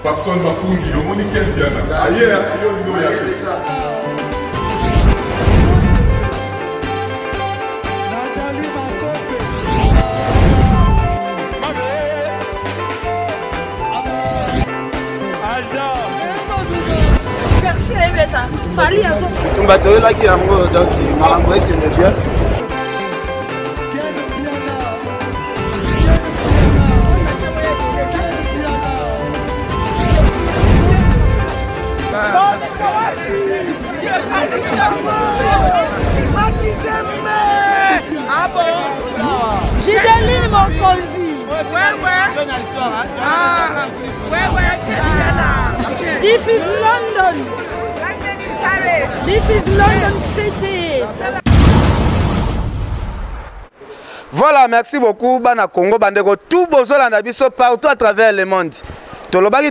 Paxson Makungi, le monde est bien. Ailleurs, il y a on va te là qui a donc Marangoé qui me dit. Ah bon? J'ai des mon conduit. This is London. This is London City. Voilà, merci beaucoup. Bana Congo, Bandeko, tout Bozolanda biso partout à travers le monde. Tolobaki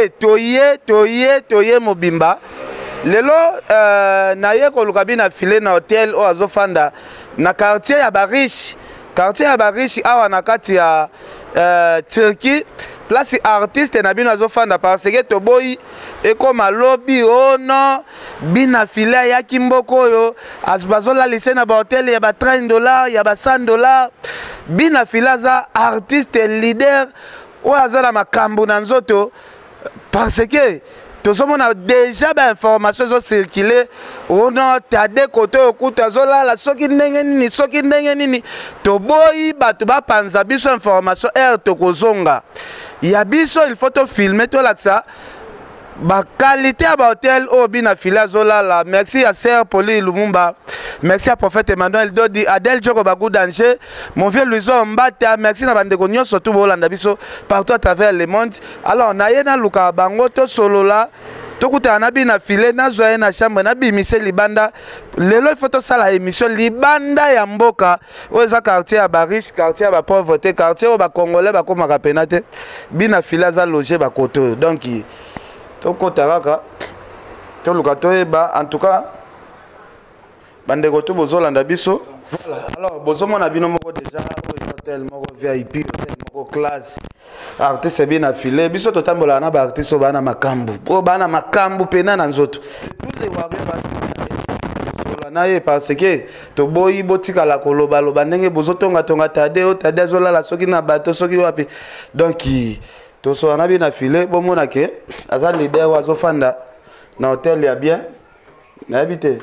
toye mobimba. Lelo naye ko lukabina filé na hôtel o azofanda na quartier ya Barish. Quartier ya Barish awa na kati ya Turquie. Place artiste na bino azofanda parce que toboyi ekoma lobby ono bina filé ya kimboko yo azbazola lycée na ba hôtel ya ba $30 ya ba $100 bina filé za artiste leader o azala makambo na nzoto parce que tout le monde a déjà des informations circulées. On a des côtés au coup de la soki nengeni soki nengeni to boy batuba panza biso information to kozonga. Ya biso il faut te filmer tout là ça. Ba qualité à hôtel au bina fila zola la merci à Sœur Poli Lumumba, merci à Prophète Emmanuel Dodi, Adel Djoko Bagou Danger, mon vieux Louison Mbata, merci na bande konyo surtout Bolanda biso partout à travers le monde. Alors na yena luka bango to solo la to kuta na bina filé na zoya na chambre na bimise libanda lelo il faut to sala émission libanda ya mboka oza quartier ya Baris, quartier ya ba pauvreté, quartier o ba congolais ba komaka penate bina fila za loger ba koto donc Toko taraka, toluka toeba, en tout cas, bandeko to bozolanda biso. Voilà. Alors, bozomo na bino moko déjà, hôtel moko VIP, hôtel moko classe. Artiste bien affilé, biso to tambola na ba artiste bana makambu. Po bana makambu pena na nzoto. Tous les warriors basi. Na ye parce que to boyi botika la koloba loba ndenge bozotonga tonga tadeo zola la soki na bato soki wapi. Donc tout ça on a bien affilé bon mon que aza leader wazo fanda na hôtel ya bien na habité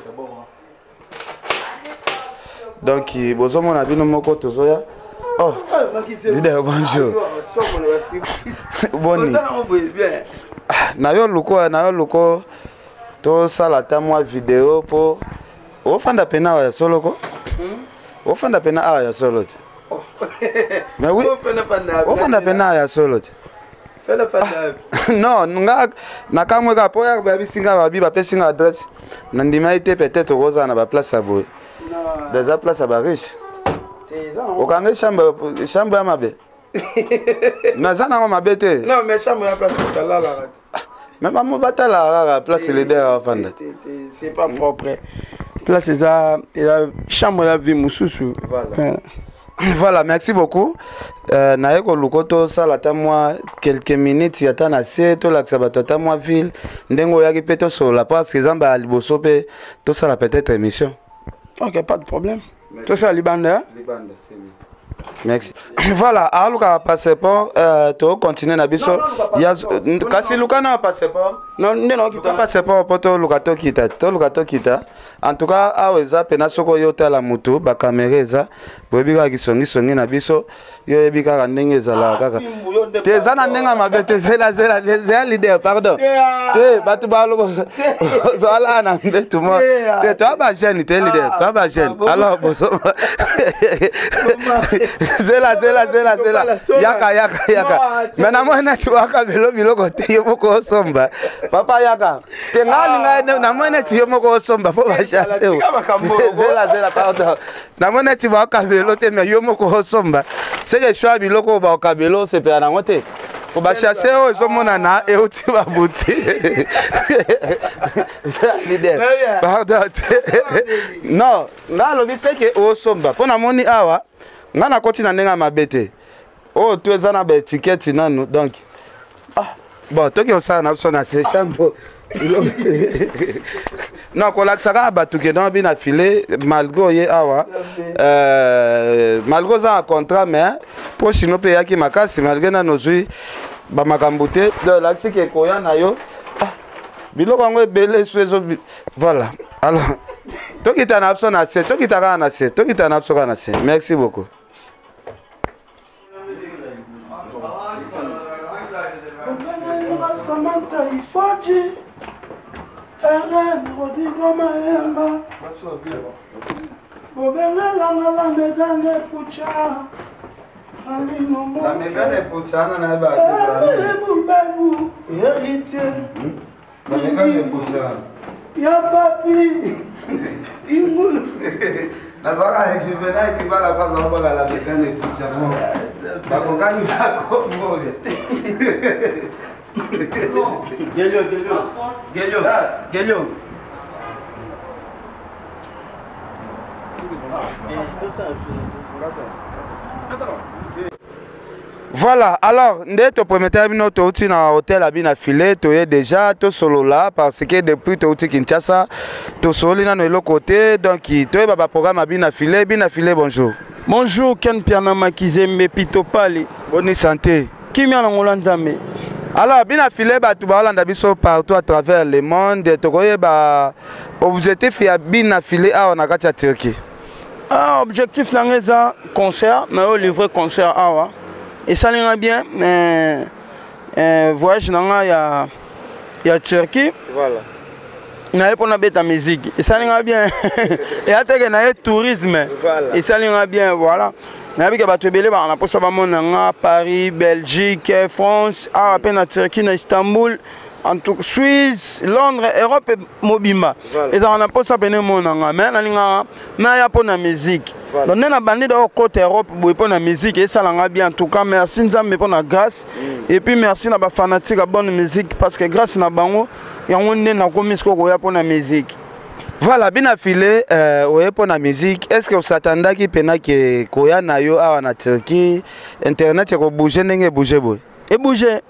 donc bozo mon abino moko tozoya oh leader bonjour boni na yo luko to sala ta moi vidéo po o fanda pena ya solo ko o fanda pena ya solo mais oui o fanda pena ya solo non, na kamwe ka po ya babi singa babi ba pesinga adresse. Na ndima ite peut-être roza na ba place à boy. Des place à Barish. O kanga chambre ya mabe. Na zana mabe te. Non, mais chambre ya place là là. Mais maman batala la place leader à fanda. C'est pas propre. Place ça chambre la vie mususu. Voilà. Voilà, merci beaucoup. Naeko lukoto salata moi quelques minutes yata na se to la sabatata moi ville ndengo yaki peto sola parce que zamba liboso pe to sala peut-être émission. OK, pas de problème. Tout ça libanda. Libanda, c'est bien. Merci. Voilà, aluka passeport to continuer na biso. Ya kasi luka na passeport. Non, non, kita passeport poto lukato kita. En tout cas, aweza pena soko yota la mutu ba caméra bobika kisongi na biso yo ebika ndenge ezala kaka. Te zana ndenga mabete zela leader pardon. Te batu balo zala na ndetu mo. Te toi ba jeune te leader, toi ba jeune. Alors bozo. Zela. Yaka. Mena mwana tu waka biloko te yomoko somba. Papa yaka. Te ngalinga na mwana ti yomoko somba po ba Zela pardon. Na mwana ti waka velo te me yomoko somba. Seke shwa biloko ba kabelo se pe na ngote. Ko ba chasser o zomona na e uti ba buti. Leader. Pardon. Non, na lobi seke o somba. Pona moni awa ngana koti na ndenga mabete. Oh, tu es na ba étiquette nanu donc. Bon, toi qui as ça, on a ces chambres. Non, quand l'accès bateau qui est dans bien affilé, malgré awa, malgré un contrat, mais pour si nous payons qui m'a cassé, malgré nos yeux, bah ma camboute, de l'accès qui est coyan ayo, bilo quand belé sur les voilà. Alors, toi qui t'en as besoin assez, toi qui t'en as assez, toi qui t'en as besoin assez. Merci beaucoup. Samantha Ifaji, Eren Rodrigo Maemba, Bobena la megane pucha, Alino La megane pucha na ba. Bebu, héritier. La megane pucha. Ya papi, Imul. La vaga je venais qui va la pas dans la megane pucha. Ba ko gani ba ko mo. Gelio. Voilà, alors, nous promettons notre outil dans l'hôtel à Binafilé, tu es déjà tout solo là, parce que depuis tu es Kinshasa, tu es solo dans l'autre côté, donc tu es dans le programme à Binafilé. Binafilé, bonjour. Bonjour, Ken Pianama Kizembe Pitopali. Bonne santé. Qui m'a l'angolanzame? Alors, Binafilé, tu vas partout à travers le monde, tu as objectif à Binafilé à Turquie. Ah, objectif dans les concert, mais livré concert awa. Et ça l'ira bien, mais voyage dans la Turquie. Voilà. N'a pas de musique. Et ça l'ira bien. Et à terre na tourisme. Voilà. Et ça l'ira bien, voilà. N'a pas de belé, on a pas ça à Paris, Belgique, France, à peine à Turquie, à Istanbul. En tout cas, Suisse, Londres, Europe et Mobimba. Et ça, on a pas ça mais il y a pas de musique. Donc, on a bandé dans côté Europe pour la musique. Et ça, on a bien. En tout cas, merci pour la grâce. Et puis, merci à la fanatique de bonne musique. Parce que grâce à Bango, il y a un commis pour la musique. Voilà, Binafilé, pour la musique. Est-ce que vous attendez qu'il y ait Koya Nayo en Turquie, Internet, il bouger, bouger. Et bouger.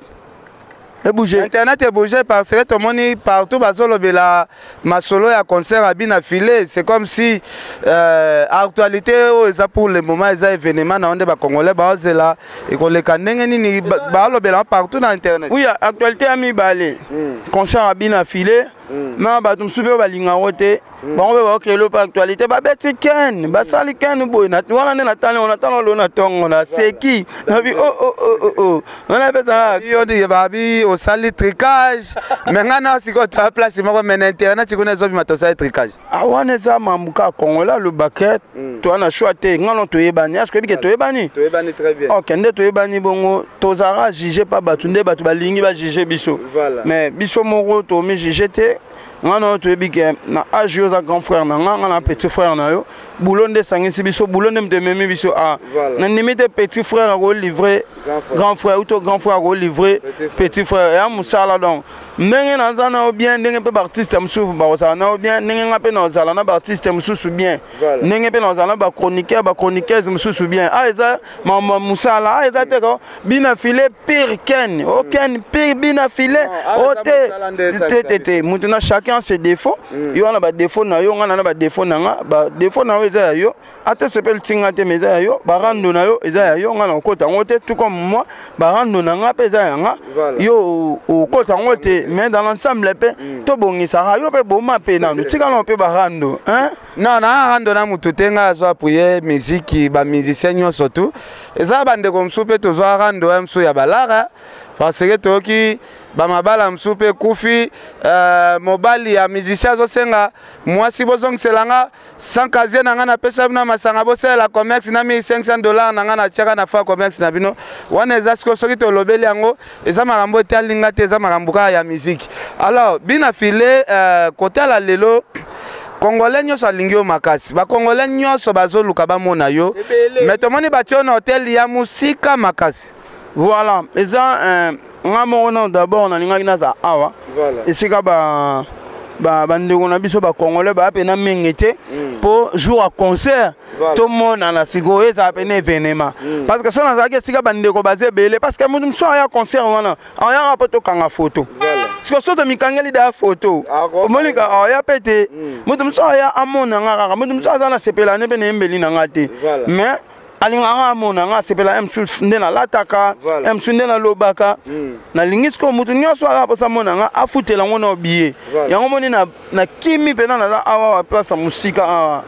Internet est bougé parce que tout le monde partout la ma solo et concert à Binafilé. C'est comme si actualité pour le moment les événements dans les Congolais là et qu'on les connaît partout dans Internet. Oui, actualité à mi balé. Concert à Binafilé. Mais batum super balinga wote. Bon on va créer l'actualité. Ba beti ken, ba sali ken boy. Na wana na tali on attend le natongo na c'est qui? Na bi oh. On a fait ça. Yo dit babi au sali tricage. Mais ngana siko ta place mo mais internet tu connais zobi matosa tricage. Ah wana za mamuka Congola le baquet. Toi na choité ngalo to yebani. Est-ce que bi to yebani? To yebani très bien. OK, ndé to yebani bongo tozara juger pas batunde batu balingi ba juger biso. Mais biso moko to mi juger te. On tu es bien na âge aux grand frère na petit frère na yo boulon de sangisi biso boulon de memi biso a na limite petit frère a livré grand frère ou to grand frère a livré petit frère et a musala donc ndenge na zana o bien ndenge pe artiste msufu ba osala na o bien ndenge ngape na osala na artiste msufu bien ndenge pe na osala ba chroniqueuse msufu bien a eza mama musala a eza te ko Binafilé pire ken aucun pire Binafilé te maintenant chacun ses défauts yo na ba défaut na yo ngana na ba défaut na nga ba défaut na yo eza yo ate sepel tinga te meza yo ba rando na yo eza yo ngana ko ta ngote tout comme moi ba rando na nga pe eza nga yo o ko ta ngote mais dans l'ensemble pe to bongisa yo pe boma pe na no tika no pe ba rando hein non na rando na mutu tenga zo appuyer musique ba musicien nyo surtout eza bande comme soupe to zo rando mso ya balara parce que toki bamabala msupe kufi mobali ya musicien zo senga mwasi bozong selanga 100 kazie na ngana pesa na masanga bosela commerce na $1500 na ngana chaka na fa commerce na bino wana eza siko soki to lobeli yango eza makambo te alinga te eza makambo ya musique. Alors Binafilé côté la lelo Congolais nyoso alingi yo makasi ba Congolais nyoso bazoluka bamona yo mais tomoni batio na hotel ya musika makasi. Voilà, les gens, d'abord, on a awa. Voilà. Et c'est comme bandeko na biso ba congolais ba pena mengete pour jour à concert tout le monde na siko eza pena événement parce que sona zaki sika bandeko bazé belé parce que mutu so ya concert wana aya poto kanga photo parce que so to mikangeli da photo omolika aya pété mutu so ya amona ngaka mutu so azana sepela ne pena mbeli na ngate mais alinganga amona nga sepela msu ndena lataka msu ndena lobaka na lingisko mutu nyoso ala posa mona nga afutela ngona obiye yango moni na kimi pena na awa wa place musika awa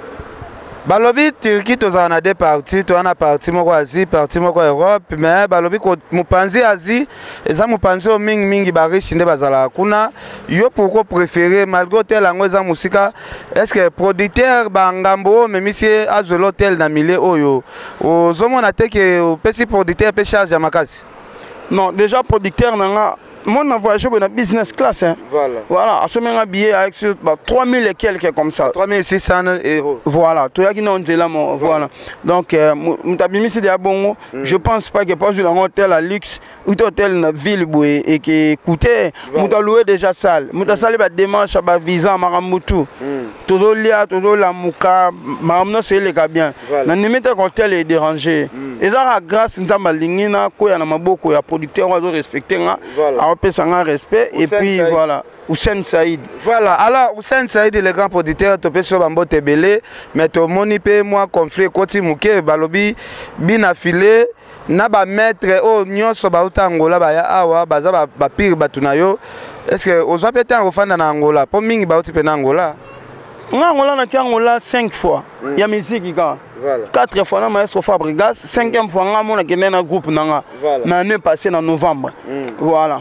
balobi Turquie tozana na deux parties to ana partie moko Asie partie moko Europe mais balobi ko mupanzi Asie eza mupanzi o mingi ba riche nde bazala kuna yo pourquoi préférer malgré tel yango eza musika est-ce que producteur bangambo memisie azolo tel na milieu oyo ozomona te ke pesi producteur pe charge ya makasi non déjà producteur nanga mon a voyagé pour la business class hein. Voilà à ce moment un billet avec 3000 et quelques comme ça 3600 €. Voilà tout y qui non là voilà donc mutabimi c'est des bon je pense pas que pas un hôtel à luxe ou hôtel na ville boy et qui coûtait muta louer déjà salle muta salle ba démarche ba visa maramutu todo lia todo la muka maramno c'est les gars bien na nimete hôtel est dérangé et ça grâce nzamba lingina ko ya na maboko ya producteur on doit respecter on peut s'en respect et puis Saïd. Voilà Hussein Saïd voilà alors Hussein Saïd le grand producteur to pe so bambo tebele mais to moni pe moi conflit koti muke balobi bina filé na ba maître o nyonso ba utangola ba ya awa baza ba pire batunayo est-ce que ozo pete en ofanda na Angola po mingi ba uti pe na Angola Angola na Angola 5 fois ya musique ka voilà 4 fois na maestro Fabregas 5e fois ngamo na kende na groupe nanga na année passée en novembre voilà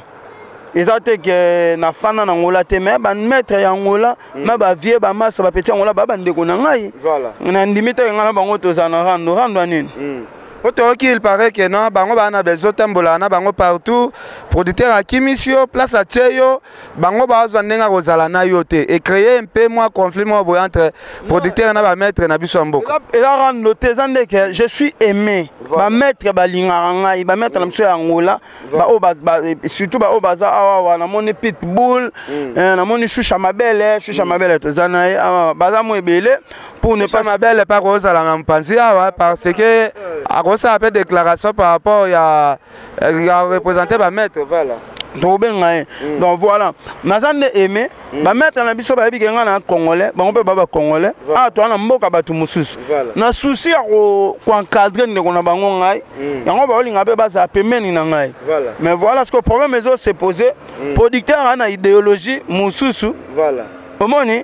ezate que na fana na Angola te mais ba maître ya Angola na ba vie ba masa ba petit Angola ba ndeko na ngai voilà na ndimite ngana bango tozana rando nini il paraît que non bango bana bezo tambola na bango partout producteur à kimisio place à Tcheyo bango bazwa ndenga kozala na yote et créer un peu moins conflit entre producteur na ba maître na biso mboka et là rando te zande que je suis aimé ba maître ba linga ngai ba maître na mso ya Angola ba surtout ba obaza awa na moni pitbull na moni shusha mabele to zana baza mo ebele pour ne pas mabele pas kozala na mpanzi awa parce que ça a fait déclaration par rapport à représenter ma maître voilà donc voilà nazande aimé ba maître na biso ba yebi kenga na congolais ba ngompe ba congolais ah to na mboka batu mususu na souci ya ko encadrer ndeko na bango ngai yango ba olinga be baza pemeni na ngai mais voilà ce que problème ezo se poser producteur ana idéologie mususu voilà omoni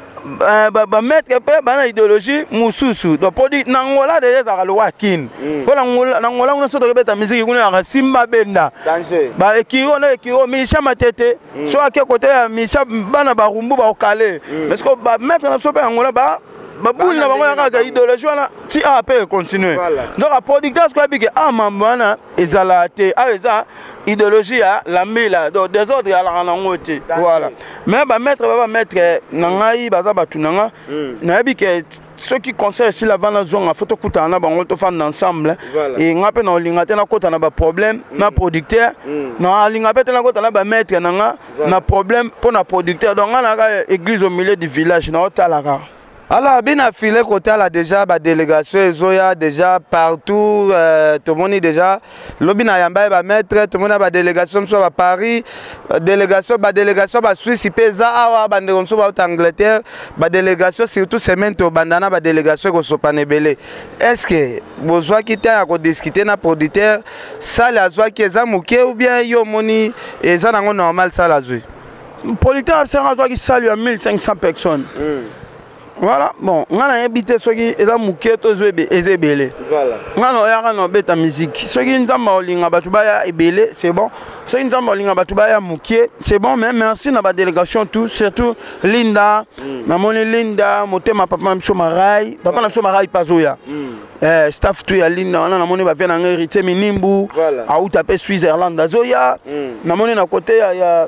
ba mettre pe bana idéologie mususu donc produit nangola déjà za lo wakin ko nangola on so to beta musique kuna ya simba benda ba ekiro na ekiro misha matete so ake côté ya misha bana ba rumbu ba okale parce que ba mettre na so pe nangola ba babouli na bango ya idéologie wana ti a pe continuer donc la producteur ce ko bige mambana ezala te eza idéologie ya la mila donc des autres ya la nangote voilà mais ba mettre nangai baza batunanga na yebi que ceux qui conseillent si la vana zonga photo kutana bango to fan ensemble et ngape na olinga te na kota na ba problème na producteur na linga pe te na kota na ba mettre nanga na problème pour na producteur donc na église au milieu du village na otalaka. Alors, bien affilé côté là déjà la délégation Ezoya déjà partout tout le monde déjà lobby na yamba ba mettre tout le monde ba délégation soit à Paris délégation ba Suisse pesa awa ba ndeko so ba Angleterre ba délégation surtout semaine to bandana ba délégation ko so panebele est-ce que besoin quitter à discuter na producteur ça la joie qui est amuké ou bien yo moni et ça nango normal ça la joie producteur c'est un joie qui salue à 1500 personnes. Voilà, bon, on a habité ceux qui est là, Mouketo, Ezebele. Voilà. On a un bête à musique. Ceux qui nous ont dit que Ebele, c'est bon. Ceux qui nous ont dit que Mouké, c'est bon, mais merci à la délégation, tout, surtout Linda, Namoni Linda, Motema, Papa Mchomarai, Papa Mchomarai Pazoya. Staff tout ya Linda, on a Namoni va faire un héritier Minimbu, à Outapé, Switzerland, Zoya. Namoni à côté, il y a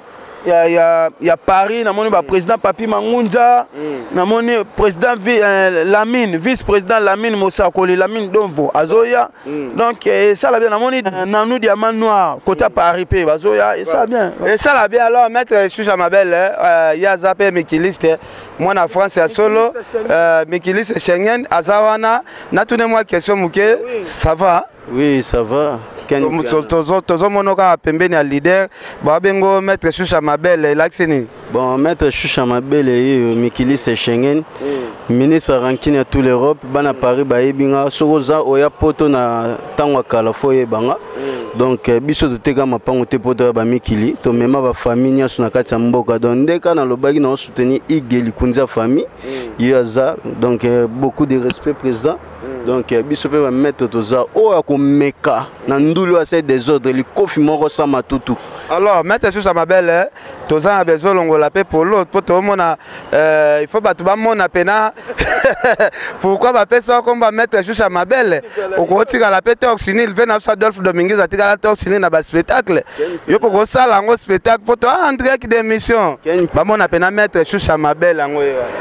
ya Paris namoni ba président Papi Mangunza namoni président Lamine vice-président Lamine Mosakoli Lamine Domvo azoya donc ça la bien namoni Nanou Diamant Noir côté Paris pe bazoya et ça bien et ça la bien alors maître Choucha Mabel ya zape Mikiliste moi na France ya solo Mikiliste Schengen azawana na tune moi question muke ça va oui ça va tozo monoka pembeni ya leader babengo maître Choucha Mabel l'axeni bon maître Choucha Mabel Mikiliste Schengen ministre rankine à toute l'Europe bana Paris baebinga sokoza oya poto na tango kala foye banga donc biso toteka mapango te poto ba mikili to mema ba famille nyaso na kati ya mboka donc ndeka na lobaki na soutenir igeli kunza famille yaza donc beaucoup de respect président donc biso pe ba mettre toza oya ko meka na ndulu ase des ordres li kofi moko sa matutu alors maître Choucha Mabel toza na besoin longola pe polo poto mona il faut batu ba mona pena pourquoi ba pesa comme ba maître Choucha Mabel okotika la pete oxinil vena Adolphe Dominguez atika la oxinil na ba spectacle yo poko sala ngo spectacle poto en direct d'émission ba mona pena maître Choucha Mabel ngo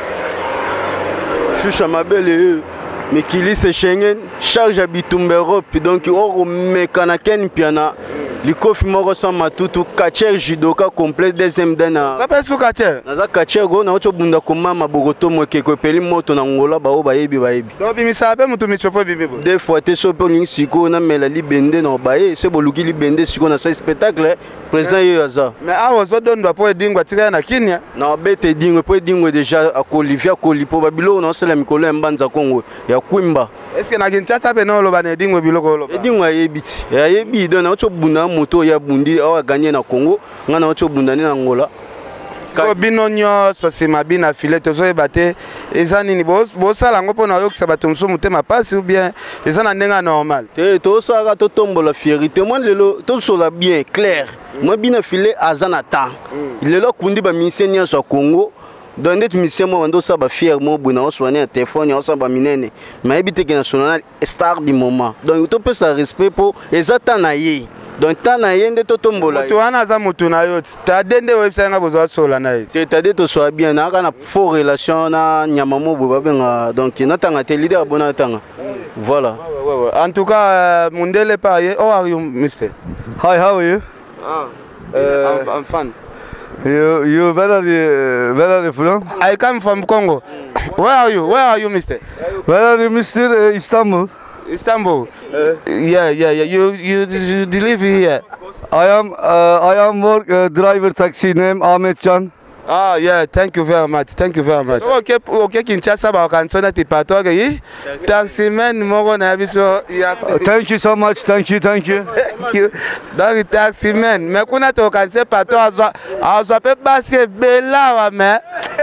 Choucha Mabel Mikiliste Schengen charge à Bitumba Europe donc on mekana ken piana likofi moko sa matutu kacher judoka complet deuxième dana ça peut sous kacher naza kacher go na ocho bunda komama bogoto moke ko peli moto na ngola ba o bayebi donc bimisa pe mutu michopo bibibo deux fois te sopo ling siko na mela libende na baye se boluki libende siko na sa spectacle président yoza mais awo zo don doit pour dingwa tika na kinya na bete dingwe pour dingwe déjà a Olivia Kolipo babilo na sala mikolo mbanza Kongo ya Kwimba est-ce que na Kinshasa pe no loba ne dingwe biloko loba dingwa yebiti ya yebi don na ocho bunda moto ya bundi awa gagné na Congo ngana ocho bunda ni na Angola ko binonyo sosima bina filet tozo ebate ezani ni bo sala ngo pona yo kusaba musu mutema pasi ou bien ezana ndenga normal te to saka to tombola fierté moi lelo to sola bien clair moi bina filet azana ta lelo kundi ba misenia so Congo donc net mission mo ndo sa ba fier mo buna o soigner un téléphone o sa ba minene mais habité que national star du moment donc to peut ça respect pour ezata na ye donc tana yende to tombola to wana za mutu na yo ta dende website nga bozo sola na ye te tade to so bien na kana faux relation na nyama mo bo babenga donc na tanga te leader bona tanga voilà en tout cas Mundele Paye how are you mister hi how are you I'm fine you where are you from I come from Congo where are you mister where are you Mr. Istanbul yeah you live here I am work driver taxi name Ahmed Can ah yeah thank you very much so okay Kinshasa ba kansona ti patoke yi taximan moko na biso thank you so much thank you donc taximan me kuna to kanse pato azwa pe baske bela wa me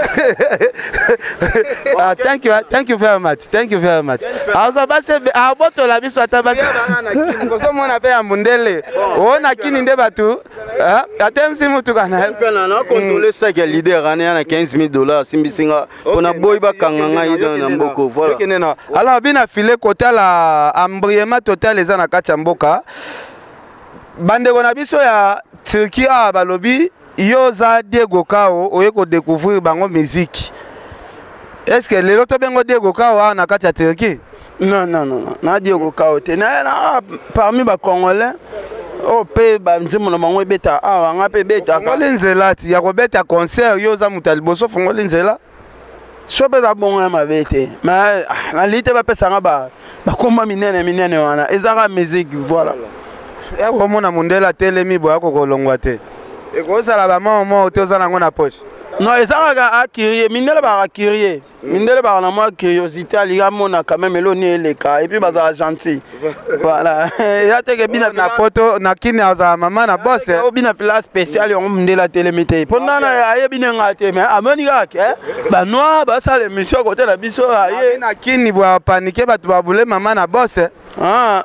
thank you very much azwa baske aboto la biso ata baske ko mona pe ya Mundele ona kini nde batu atemsi mutu kana na contrôler ça leader ane na $15,000 simbisinga pona boy ba kanganga ida na mboko voilà alors bina filé côté la embriement total les na kati mboka bandeko na biso ya Turquie a balobi yoza Diego Kao oyeko découvrir bango musique est-ce que lelo to bengo Diego Kao na kati ya Turquie non na Diego Kao te na parmi ba congolais oh pe ba nzimo na bango beta nga pe beta ngoli nzela ti ya ko beta concert yo za mutaliboso ngoli nzela so beta bonga ma bete mais na lite ba pesa nga ba komba minene wana ezaka musique voilà ya ko mona Mundela telemi bo yako kolongwa te e ko sala ba mama otoza nango na poche non ezaka akirier Mindele ba akirier Mindele ba na moi curiosité aliga mona quand même eloni eleka et puis baza gentil voilà ya teke bina na poto na kini aza mama na boss o bina fila spécial on Mindela telemite pona na aye bina ngate mais amoni gake ba noa ba sala émission côté na biso aye na kini bo paniquer batu ba bule mama na boss ah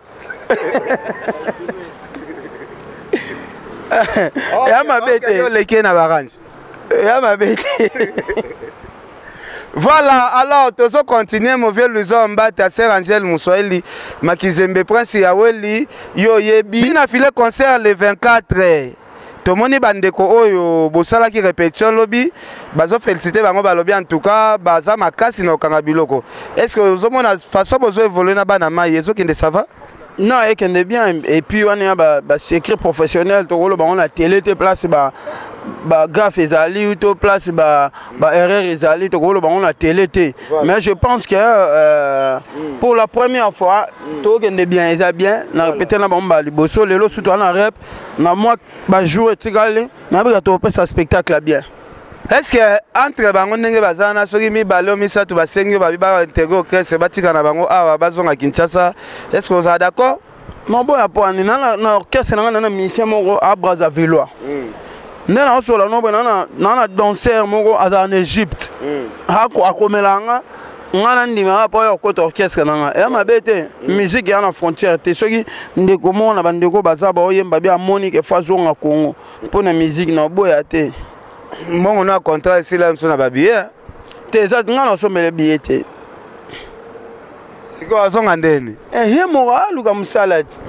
ya mabete yo leke na barange ya mabete voilà alors tozo continuer mon vieux Louison Mbata Sœur Angèle Moussoeli Makizembe Prince Yaweli yo yebi na filé concert le 24 tomoni bandeko oyo bosalaki répétition lobi bazo féliciter bango balobi en tout cas baza makasi na okanga biloko. Est-ce que ozomona façon bozo évoluer na bana mai ezokende ça va? Non, ekende bien et puis on a ba secret professionnel to kolo ba on a télé te place ba gaffe ezali ou to place ba erreur ezali to kolo ba on a télé te. Mais je pense que pour la première fois to kende bien eza bien na peut-être na ba mba liboso lelo surtout na rep na moi ba jouer tikale na ba to pesa spectacle bien. Est-ce que entre bango ndenge bazana soki mibale misatu basengi babi ba intégrer orchestre batika na bango awa bazonga Kinshasa, est-ce que vous êtes d'accord? Non bon ya poani na orchestre na musicien moko à Brazzaville. Ndena osola no na danseur moko en Égypte. Hako akomelanga ngana ndima pa yo ko orchestre nanga e mabete musique ya na frontière te soki ndeko mona bandeko bazaba oyemba bia Monique Fazonga Congo pour na musique na boya te. Mon on a contrat ici là sur na billet. Te za ngana so mele billet te. Siko azonga ndeni. He mora luka musalati.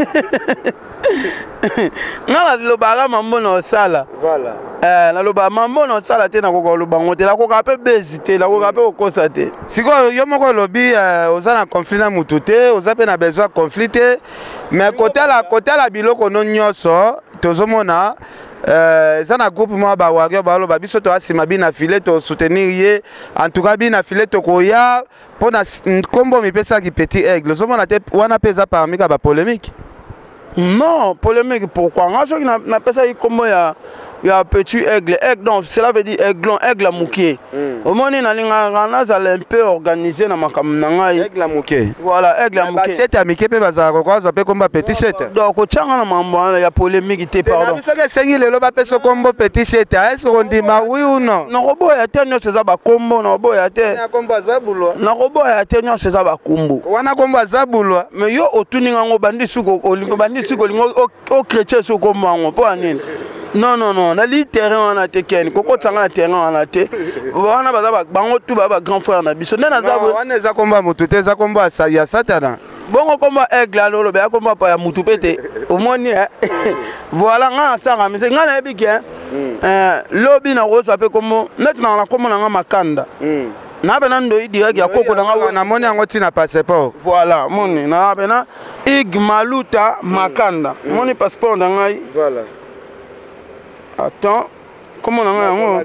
Ngala lobaga mambo na sala. Voilà. Na loba mambo na sala te na ko loba ngote la ko ka pe bezite la ko ka pe okosa te. Siko yo moko lobi oza na conflit na mutu te, oza pe na besoin conflit te, mais côté la biloko no nyoso tozomona ça na groupe moi ba warrior ba lo ba biso to asima bina filet to soutenir ye en tout cas bina filet to koya pona kombo mi pesa ki petit aigle zo mona te wana pesa parmi ka ba polémique. Non, polémique pourquoi nga so na pesa ki kombo ya petit aigle donc cela veut dire aigle mouké. Au moins na linga rana za un peu organisé na makam na ngai aigle mouké. Voilà aigle mouké. Ba set amike pe baza ko za pe komba petit set. Donc ko changa na mambo ya polémique te pardon. Na biso ke sengi lelo ba peso kombo petit set. Est-ce qu'on dit ma oui ou non? Na robo ya te nyo seza ba kombo na robo ya te. Na kombo zabulo. Na robo ya te nyo seza ba kombo. Wana kombo zabulo. Mais yo otuninga ngo bandi suko lingo o chrétien suko mango po anini. Non, na li terrain wana te ken koko tsanga na terrain wana te wana baza bango tu ba grand frère na biso ndena za wana za komba mutu te za komba ya satana bongo komba aigle lolo ba komba pa ya mutu pete omoni voilà nga sanga mise nga na ebike lobi na roso ape komo net na komo na nga makanda na bena ndo direct ya koko na nga na moni yango tina passeport voilà moni na bena Maluta makanda moni passeport na ngai voilà. Attends, comment on a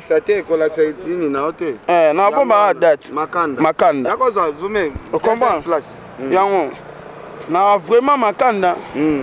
na bomba date Makanda. D'accord, zoomé. On comprend place. Yango. Na vraiment Makanda.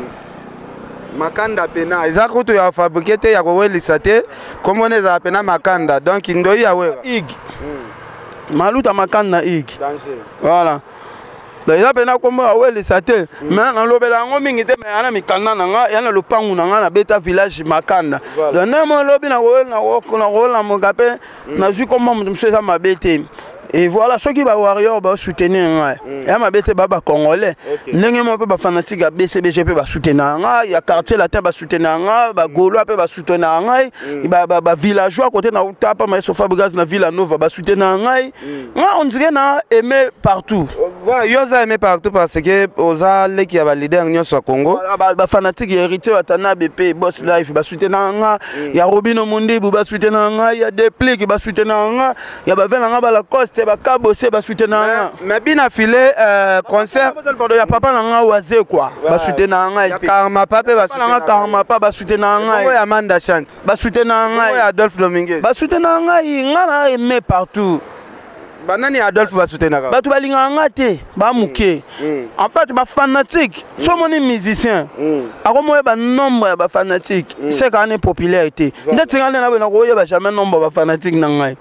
Makanda pena. Ezako to ya fabriquer te ya ko welisa te. Comment on eza pena Makanda. Donc ndoi ya wera. Ig. Maluta Makanda ig. Voilà. Il a pena kombo awelisa te mais na lobela ngo mingi te mais ana mikanda nanga yana lopangu nanga na beta village Makanda donc na mo lobi na na mogape na ju kombo mseza mabete et voilà ceux qui va warrior ba soutenir nga ya mabete baba congolais ndenge mo pe ba fanatique ya BCBG pe ba soutenir nga ya quartier la terre ba soutenir nga ba golo pe ba soutenir nga ba villageois côté na utapa mais so Fabregas na Villanova ba soutenir nga on dirait na aimer partout. Voilà, yoza aimé partout parce que oza leki ya ba leader nyonso ya Congo ba fanatique héritier watana BP boss life ba soutenir nga ya Robino Mundibu ba soutenir nga ya Deplique ba soutenir nga ya ba vela nga ba la Coste ba kabose ba soutenir nga mais bina filé concert ya papa na nga waze quoi ba soutenir nga ya Karma Pape ba soutenir nga Karma Pape ba soutenir nga ya Amanda Chante ba soutenir nga ya Adolphe Dominguez ba soutenir nga na aimé partout. Banani Adolphe va soutenir. Batu balinga ngate ba muke. En fait ba fanatique, so moni musicien. Akomoye ba nombre ba fanatique, c'est quand même popularité. Ndeti ngane na bana ko yeba jamais nombre ba fanatique na ngai.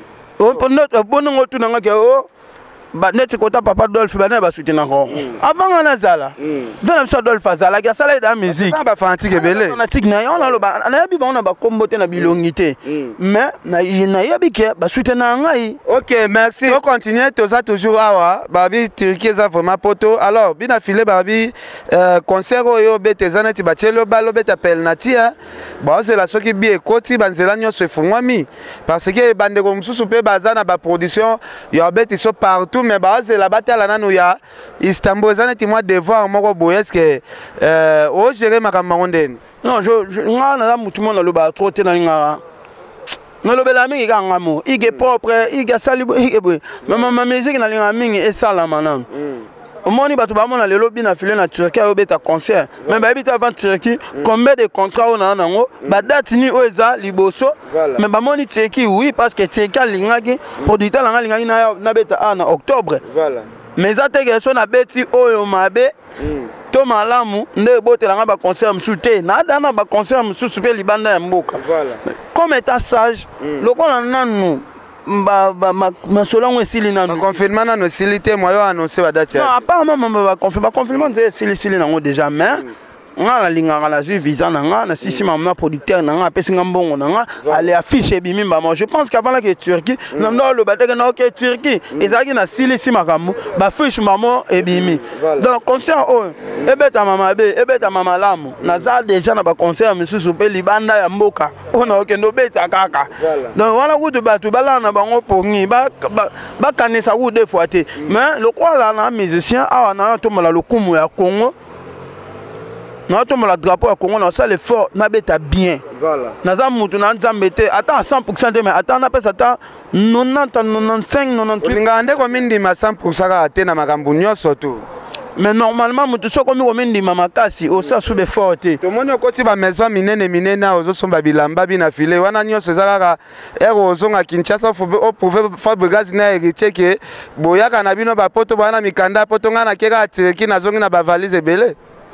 Bon ngotu na ngake o ba net kota papa Adolphe bana ba soutenir ko. Avant na zala. Vena biso Adolphe azala ga sala da musique. Ça ba fanatique ebele. Fanatique na yo na lo ba na yabi ba on ba kombote na bilongité. Mais na yabi ke ba soutenir ngai. OK, merci. On continue toza toujours awa. Babi Turquie za vraiment poto. Alors, bina filé babi concert oyo betezana ti bachelo balo beta pelnatia. Ba c'est la soki bi ekoti banzela nyonso efungwami parce que bande ko msusu pe bazana ba production ya beti so partout mais bah c'est la bataille là nous ya Istanbul ça n'est moi devoir moko boye est-ce que o gérer makambo ndeni Non, nga na mutu mona lo ba trop te na nga. Na lo bela mingi ka ngamo. Ige propre, ige salibo, ige boy. Ma musique na linga mingi e sala manam. Omoni bato ba mona lelo bina filé na Turquie au beta concert. Mais ba bita avant Turquie, combien de contrats on a nango? Ba date ni oza liboso. Mais ba moni Turquie oui parce que Turquie lingaki producteur langa lingaki na beta en octobre. Voilà. Mais ça te que na beti oyo mabe. To malamu nde botelanga ba concert msute na dana ba concert msusu pe libanda ya mboka. Voilà. Comme état sage, lokola nanu ma solongo esili nanu. Confinement nanu esili te moyo annoncer ba date. Non, apparemment ba confinement nze esili nango déjà mais nga la linga la ju visa nanga na sisi mamna producteur nanga pesinga mbongo nanga aller afficher bimimba moi je pense qu'avant la Turquie nando le bateka na OK Turquie ezaki na sili si makambo ba fiche maman et bimi donc concert oh ebeta mama be ebeta mama lamu na za déjà na ba concert misusu pe libanda ya mboka ona OK ndo beta kaka donc wana kutu batu bala na bango pongi ba kanisa ku deux fois te mais le quoi là na musicien awa na to mala lokumu ya Congo. Nous avons le drapeau à Congo, nous avons l'effort, nous avons bien. Voilà. Nous avons attends à 100%, mais attends, on a fait 90, 95, 98. Nous avons combien de 100% na makambu surtout. Mais normalement, nous avons combien de mamakasi, au sein sous l'effort. Tout le monde a côté ma maison, minene, aux sommes bilamba, bina filé, on a nios, Zara, Erozon à Kinshasa, au pouvoir Fabrigaz n'a hérité que Boya Kanabino, Poto, Bana Mikanda, Potongana, Kera, qui n'a zone à valise et belé.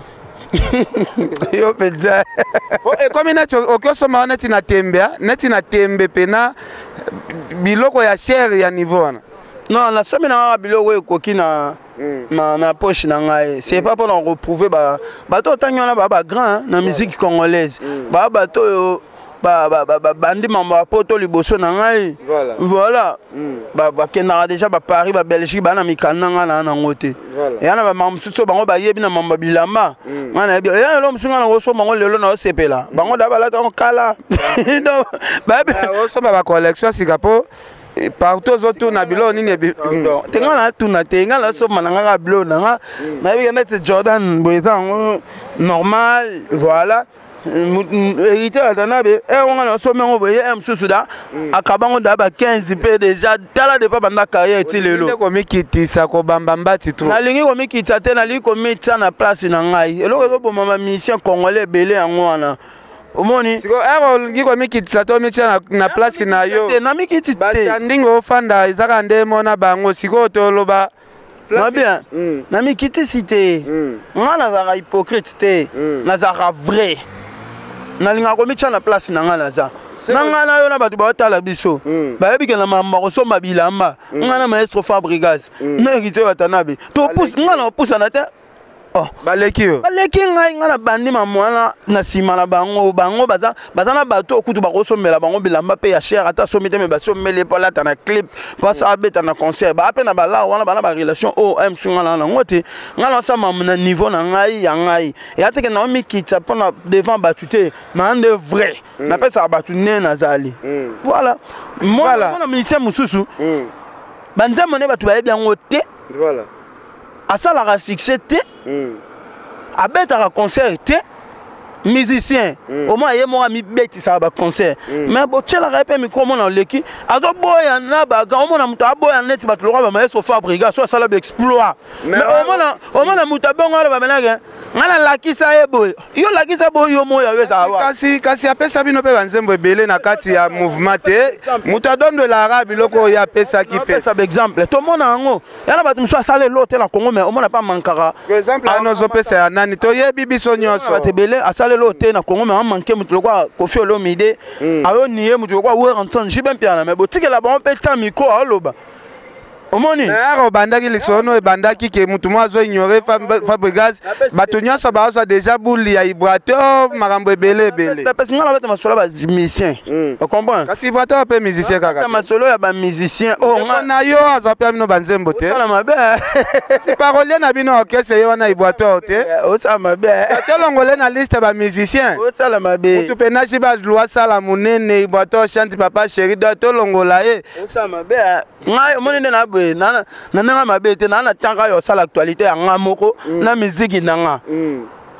Yo peza. Et comme okosoma na tembe pena biloko ya cher ya niveau na. Non, la somme na biloko ekoki na poche na ngai. C'est pas pour retrouver bato tanyo na ba grand na musique congolaise. Bato bandi mamba poto liboso na ngai. Voilà. Kena déjà ba Paris ba Belgique ba na mikana nga na ngote. Et ana ba mamsuso bango ba yebi na mamba bilamba. Ngana yebi ya lo msunga na woso bango lelo na osepela. Bango da bala ta kala. Donc ba woso ba collection sikapo partout autour na bilo nini tenga na tuna tenga la so mananga ga bilo na na yebi na Jordan boyza normal voilà. Hérité Atanabe, on a somme en voyé un sous-souda, à Kabango d'Aba 15 p déjà, tala de pas banda carrière et le lot. Comme qui tissa ko bambamba titou. La ligne comme qui t'attend la ligne comme ça na place na ngai. Et le pour ma mission congolais belé en wana. Omoni. Siko lingi comme qui tissa to mission na place na yo. Na mi qui tite. Standing ofanda izaka ndemo na bango siko to loba. Na bien. Na mi qui cité. Nga na za hypocrite te. Na za vrai. Na linga komicha na place na nga na za nanga na yo na batu ba tala biso ba yebi ke na mama ko somba bilamba nga na maestro Fabregas na hérité Watanabe to pousse nga na pousse na te oh baleki ngai nga na bandi mamwana na sima na bango baza na bato okutu ba ko sombela bango bilamba pe ya cher ata somite me ba sombele pola ta na clip passe abeta na concert ba pe na bala wana bana ba relation oh m sunga na ngote nga na sama na niveau na ngai ya ngai ya te ke na mi kitsa pona devant batute na ande vrai na pesa batu ne na zali voilà moi na musicien mususu banza mone batu ba bien ngote voilà asala ka succès te abeta concert te musicien au moins yé moi mi beti ça ba concert mais bo tchela ka pe micro mon leki azo boya na ba ga o mona muta boya net ba tlo ba maestro Fabriga so sala be exploit mais o mona muta bongo ba menanga ngala lakisa ebo yo lakisa bo yo moya yo za wa kasi apesa bino pe banzembo ebele na kati ya mouvement te muta don de l'arabe loko ya pesa ki pe ça exemple to mona ngo yana ba tumso sala l'hôtel na Congo mais o mona pas mankara par exemple anozo pesa ya nani to yebi biso nyonso ba tebele asala l'hôtel na Congo mais on manque mutu lokwa Koffi Olomide ayo niye mutu lokwa Werenton jiben piana mais botike la ba on pe ta micro aloba omoni ero bandaki lisono e bandaki ke mutu mwazo ignorer Fabregas bato nyonso bazo déjà buli ya vibrateur makambo ebele parce que ngala beta masolo ba musicien tu comprends kasi vibrateur pe musicien kaka masolo ya ba musicien oh na yo azo pe bino banzembo te sala mabe si parolier na bino orchestre yo na vibrateur te o sala mabe telongole na liste ba musicien o sala mabe mutu pe na jiba loi sala munene vibrateur chante papa chéri do tolongola ye o sala mabe ngai omoni na na nanga mabete na tanga yo sala actualité ya nga moko na musique nanga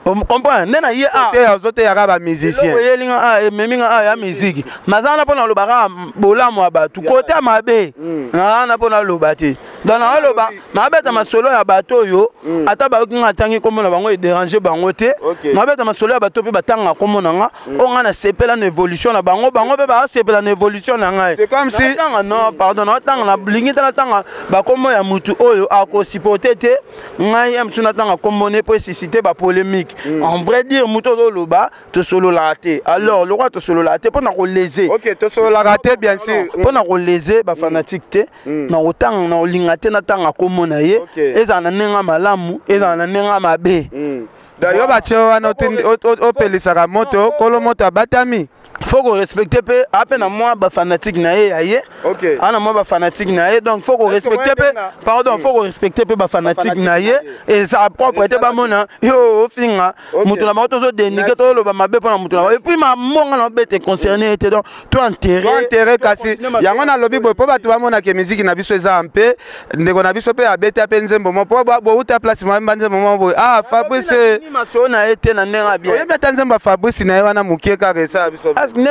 On comprend nena ye a te ya ba musicien ye linga a meminga a ya musique mazana pona lobaka bolamu abatu côté mabe na pona lobati dans na loba mabeta masolo ya bato yo ata ba kinga tangi komona bango e déranger bango te mabeta masolo ya bato pe batanga komona nga on a sepela na évolution na bango pe ba sepela na évolution na nga c'est comme si non pardon na tanga na lingita na tanga ba komo ya mutu oyo ako supporter te ngai am suna tanga komone pour susciter ba polémique en vrai dire mutu loba to solo la raté alors le roi to solo la raté pour na ko léser OK to solo la raté bien sûr pour na ko léser ba fanatique te na otanga na lingate na tanga komona ye eza na nenga malamu eza na nenga mabe d'ailleurs ba tio wana o pelisaka moto kolo moto abatami faut qu'on respecte peu à peine à moi ba fanatique na ye OK ana moi ba fanatique na ye donc faut qu'on respecte peu pardon faut qu'on respecte peu ba fanatique na ye et ça propre était ba mona yo finga mutu na moto zo dénigrer to lo ba mabe pona mutu et puis ma monga na bête concerné était donc toi intérêt kasi yango na lobby boy po ba tu ba mona ke musique na biso eza ampe ndeko na biso pe abete apenze mbomo po bo uta place mo mbanze mbomo boy ah Fabrice ni maso na été na nenga bien oye betanze mba Fabrice na ye wana mukie ka resa biso.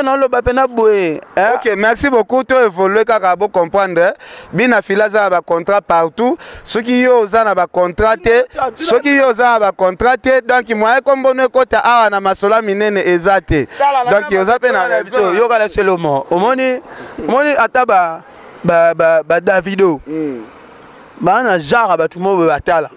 Ok, merci beaucoup. Tu évolues car vous comprendre. Bina filaza ba contrat partout. Ceux qui yo za na ba contraté, ceux qui yo za ba contraté. Donc moi comme bonne kota a na masola minene ezate. Donc yo za pe na raison. Yo ka laisser le mot. Omoni ataba ba Davido. Ba na jara ba tout mo batala.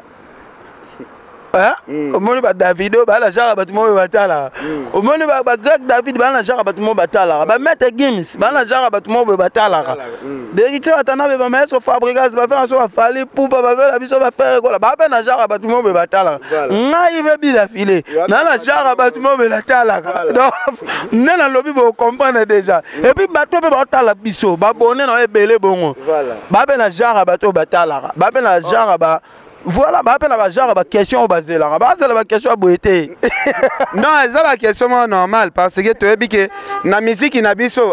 Omoni ba Davido ba la jara batumo batala omoni ba Greg David ba la jara batumo batala ba Maître Gims ba la jara batumo batala berite atana ba maestro Fabregas ba faire so fali poupa ba la biso ba faire ko ba na jara batumo batala ngai be bi la filer na la jara batumo batala donc nena lobi bo comprendre déjà et puis bato be batala biso ba bonne na ebele bongo ba na jara bato batala ba na jara ba voilà, bah appelle la genre question basée là. Bah c'est la question boité. Non, c'est la question normale parce que tu es que na musique na biso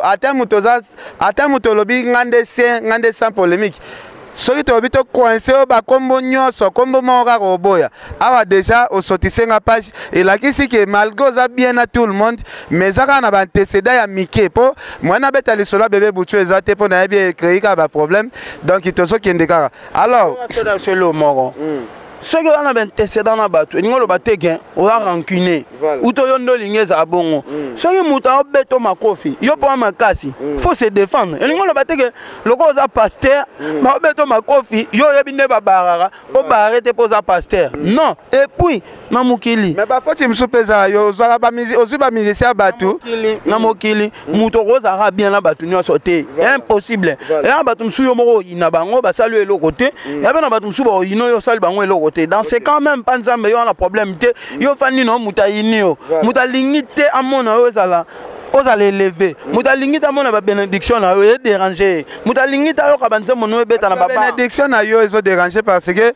ata mutolobi ngande sans polémique. Soki to bito coincé ba kombo nyoso kombo mora roboya awa déjà au sortissé nga page et là qui c'est que malgré ça bien à tout le monde mais ça na ba antécédent ya Mickey po moi na beta lisola bébé butu ezate po na bien créer ka ba problème donc il to so ki ndekara alors c'est le moro ce que on a antécédent na bato ngolo bateke o rancune ou to yondo lingeza bongo ce que muta obeto makofi yo po makasi faut se défendre ngolo bateke loko za pasteur ba obeto makofi yo yebine ba barara po ba arrêter posa pasteur non et puis na mukili mais ba faut timsupeza yo za ba musique ozu ba musicien bato na mukili muto roza ra bien na bato nyo sauter impossible et bato msuyo moko ina bango ba saluer le côté ya bana bato msubo ino yo saluer bango le dans ce cas même pas nzambe yo na problème te yo fani no mutaini yo mutalingi te amona yo zala oza lever mutalingi ta mona ba bénédiction na yo déranger mutalingi ta yo ka banzembo no beta na baba bénédiction na yo ezo déranger parce que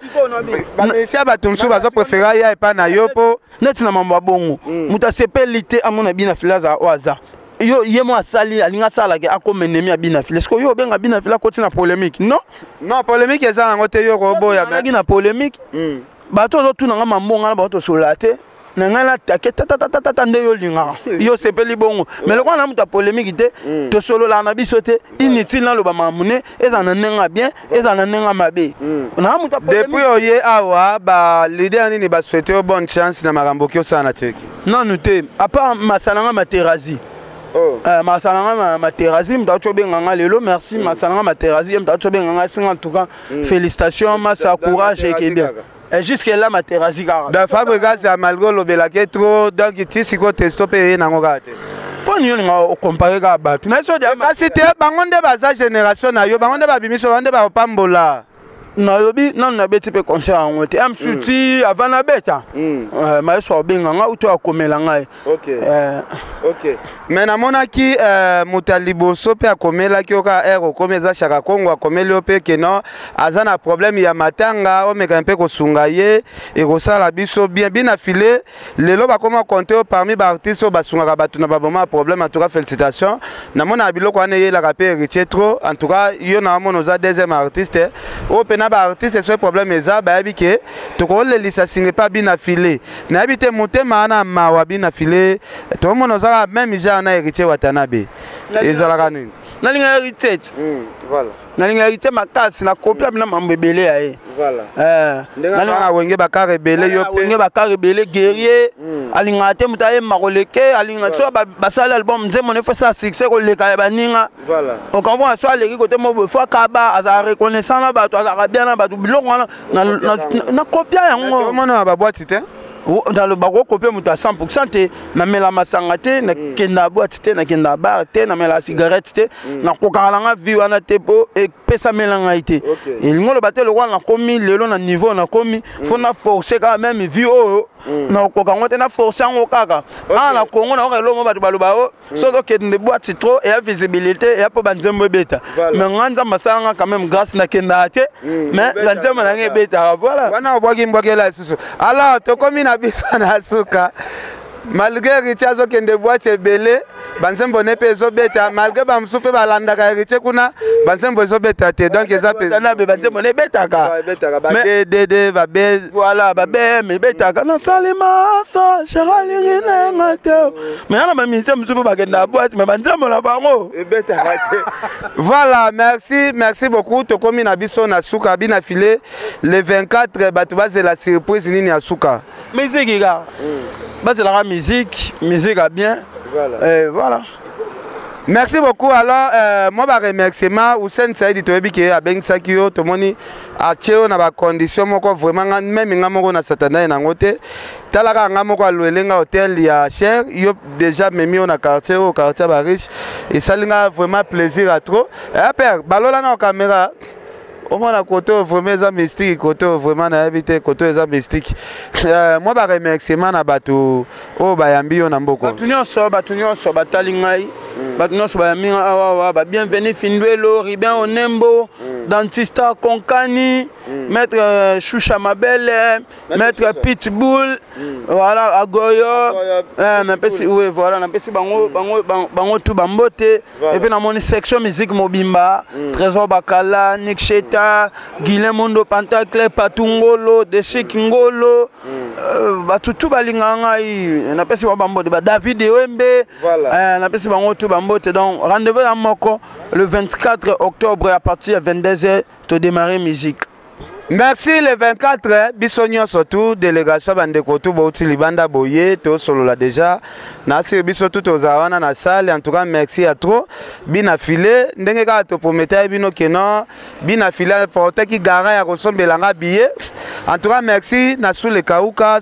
si abatumsu bazo préférer ya epa na yo po net na mambo bongo muta sepelité amona bina filaza oaza yo yemo asali alinga sala ke akomenemi abina file esko yo benga bina file ko tina polémique non polémique eza nango te yo robo ya mais na polémique bato zo tuna nga mambonga na bato solate na nga la take tata nde yo linga yo sepeli bongo mais le na muta polémique te to solo la na biso te inutile na lo ba mamune eza na nenga bien eza na nenga mabe na muta polémique depuis oye awa ba leader nini ba souhaiter bonne chance na marambo ki osana teki non nous à part masalanga materazi masalanga materazi mtacho benganga lelo merci masalanga materazi mtacho benganga singa en tout cas félicitations massa courage et que bien et jusque là materazi kara da Fabregas ya malgo lobelake trop donc ti siko testo pe nango kate poni yo nga comparer ka ba tu na so de kasi te bango nde baza génération na yo bango nde babimiso bango nde ba pambola Nairobi non na beti pe concert en te am suti avant na beta mais so benga nga uto akomela ngai OK mais na mona ki mutaliboso pe akomela ki oka ero komeza shaka Kongo akomeli ope ke non azana problème ya matanga o meka mpe ko sunga ye e ko sala biso bien bien affilé lelo ba koma compter parmi ba artistes ba sunga ba tuna ba moment problème en tout cas félicitations na mona biloko ane ye la rapper héritier trop en tout cas yo na mona za deuxième artiste o pe na ba artiste ce problème eza ba yabi ke to ko le lisasinge pas bina filé na yabi te motema na mawa bina filé to mono za même ja na héritier Watanabe ezalaka nini na linga héritier voilà na linga héritier makasi na copie na mambo ebele ya voilà na wenge ba rebelle yo pe wenge ba rebelle guerrier alinga te mutaye makoleke alinga so ba sala album nzemo ne fa ça succès ko le ka baninga voilà on comprend so le côté mo fois kaba aza reconnaissant na ba to aza bien na ba to biloko na copie yango mono ba boîte te dans le bago copier muta 100% te na mela masanga te na kenda boîte te na kenda bar te na mela cigarette te na kokalanga vie wana te po e pesa melanga ite et ngolo batte le na komi lelo na niveau na komi faut na forcer quand même vie o na kokango te na forcer ngo kaka na Congo na okelo mo batu baloba o so do kende boîte trop et visibilité et po banzembo beta mais nganza masanga quand même grâce na kenda te mais banzembo na nge beta voilà wana obwaki mbwakela susu alors to komi na biso na suka malgré héritier zo kende boîte belé banzembo ne pezo beta malgré ba msupe balandaka héritier kuna banzembo zo beta te donc eza pezo na be banzembo ne betaka ba DD ba be voilà ba be me betaka na salima ta shagalingi na ngate mais na ba mise msupe ba kenda boîte mais banzembo na bango betaka te voilà merci beaucoup to komi na biso na suka bina filé le 24 batu baze la surprise nini ya suka musique gars c'est la musique a bien. Voilà. Voilà. Merci beaucoup. Alors, moi, je remercie Hussein Saïdi Toebike à Ben Sakio, Tomoni, à Théo, na ba condition moko vraiment même ngamoko na satana na ngote. Talaka ngamoko a louelenga hôtel ya cher, yo déjà memi on a quartier au quartier Bariche et ça linga vraiment plaisir à trop. Et père, balola na caméra. Au moins la côté vraiment mystique, côté vraiment na habité côté mystique. Moi ba remerciement na bato o bayambi on mboko. Batunyo so batalingai. Batunyo so bayambi awa ba bienvenue Findwelo, Ribien Onembo, Dentista Konkani, maître Choucha Mabele, maître Pitbull, voilà Agoyo, na pesi ouais voilà na pesi bango tout bambote et puis na mon section musique Mobimba, Trésor Bakala, Nick Cheta, Guilhem Mondo Pantacle, Patungolo, Deshik Ngolo, batutu balinganga na pesi bambote ba David Wembe, na pesi bango tout bambote donc rendez-vous à Moko le 24 octobre à partir de 22h to démarrer musique. Merci le 24 bisonyo surtout délégation bandeko tout bauti libanda boye to solo la déjà na sir biso tout ozawana na salle en tout cas merci à trop bina filé ndenge ka to promettre bino keno bina filé porte ki gara ya kosombelanga billet en tout cas merci na sous le kauka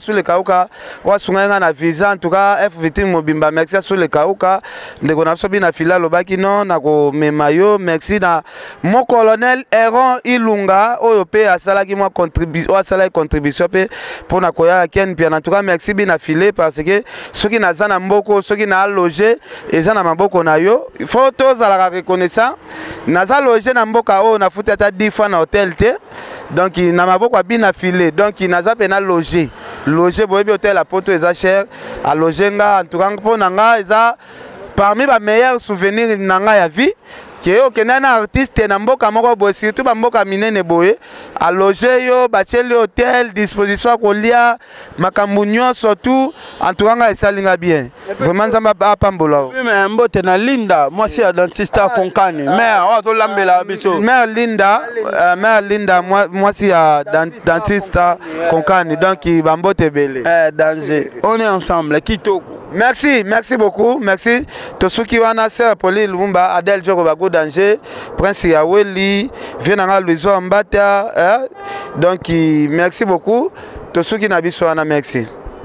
wa sunga na visa en tout cas FVT Mobimba merci sur le kauka ndeko na so bina filé lobaki non na ko memayo merci na mon colonel Eron Ilunga oyo pe asala qui m'a contribution pour na koya ken bien en tout cas merci bien affilé parce que ceux qui n'ont pas mboko ceux qui n'ont logé et na maboko na yo il faut tous à la reconnaissance naza logé na mboka o na futa ta 10 fois na hôtel te donc il na maboko bien affilé donc il naza pena logé boyebi hôtel à poto eza cher à loger nga en tout cas pour nanga eza parmi les meilleurs souvenirs nanga ya vie qui est aucun artiste na mboka moko boye surtout ba mboka minene boye a loger yo bacheli hôtel disposition kolia makambo nyonso surtout en tout cas esalinga bien vraiment nzamba apambola oui mais mbote na Linda moi c'est dentista Konkani mère on to lambela biso mère Linda moi c'est dentista Konkani donc ba mbote belé danger on est ensemble kitoko. Merci beaucoup, merci. Tosuki wana sœur Pauline Lumumba, Adèle Djoko Bago Danger, Prince Yaweli, Vienanga Luizo Mbata, donc merci beaucoup. Tosuki Nabiso wana merci.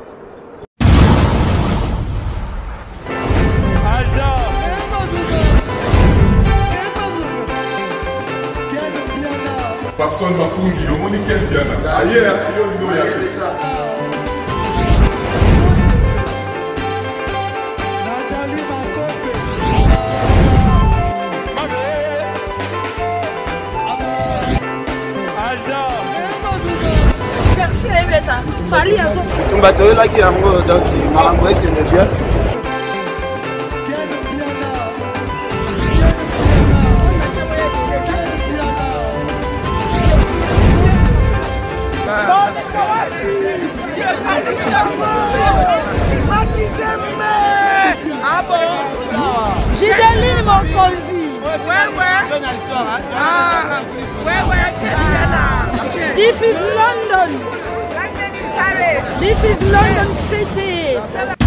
Personne m'a conduit, le monde est bien. Ailleurs, il y a bato elaki yango donc makambo ekende bien. Ah bon? Gideline Mokonzi. This is London. This is London City.